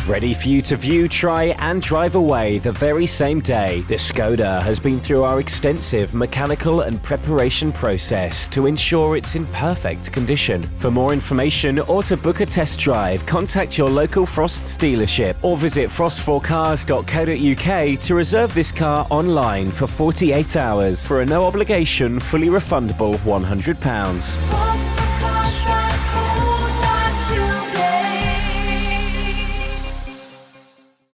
Ready for you to view, try and drive away the very same day, the Skoda has been through our extensive mechanical and preparation process to ensure it's in perfect condition. For more information or to book a test drive, contact your local Frost's dealership or visit frostforcars.co.uk to reserve this car online for 48 hours for a no obligation, fully refundable £100.